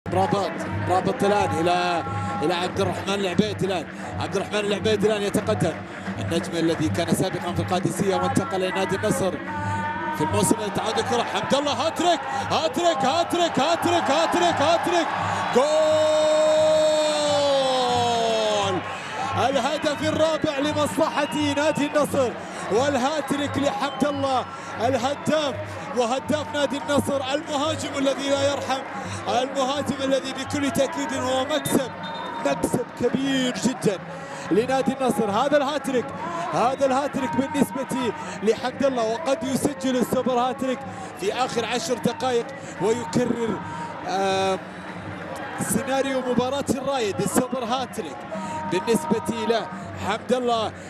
رابط الان الى عبد الرحمن العبيد. الان عبد الرحمن العبيد الان يتقدم، النجم الذي كان سابقا في القادسيه وانتقل الى نادي النصر في الموسم التعادل الكره. حمد الله هاتريك هاتريك هاتريك هاتريك هاتريك هاتريك، جول! الهدف الرابع لمصلحة نادي النصر، والهاتريك لحمد الله الهداف وهداف نادي النصر، المهاجم الذي لا يرحم، المهاجم الذي بكل تأكيد هو مكسب كبير جدا لنادي النصر. هذا الهاتريك بالنسبة لحمد الله، وقد يسجل السوبر هاتريك في آخر 10 دقائق ويكرر سيناريو مباراة الرايد. السوبر هاتريك بالنسبة له حمد الله